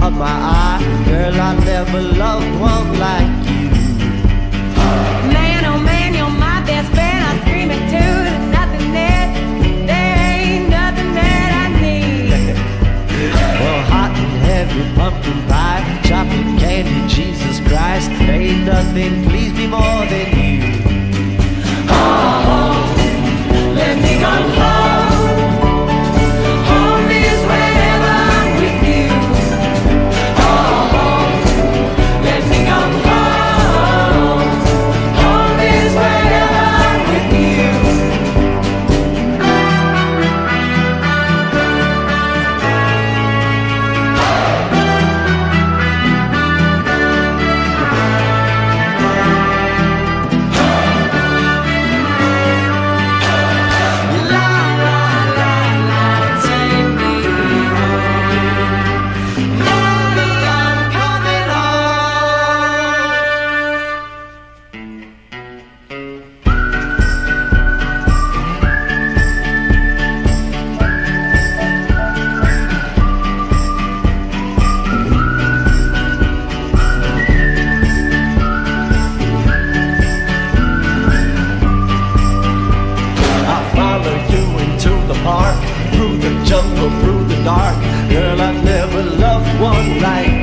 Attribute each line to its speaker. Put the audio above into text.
Speaker 1: caught my eye. Girl, I never loved one like you.
Speaker 2: Man, oh man, you're my best friend. I'm screaming too. There's nothing that, there ain't nothing that I need.
Speaker 1: Well, hot and heavy pumpkin pie, chocolate candy, Jesus Christ, there ain't nothing please me more than you.
Speaker 2: Oh, let me go home. Home is wherever I'm with you. Oh, let me go home. Home is wherever I'm with you.
Speaker 1: Through the jungle, through the dark, girl, I never loved one like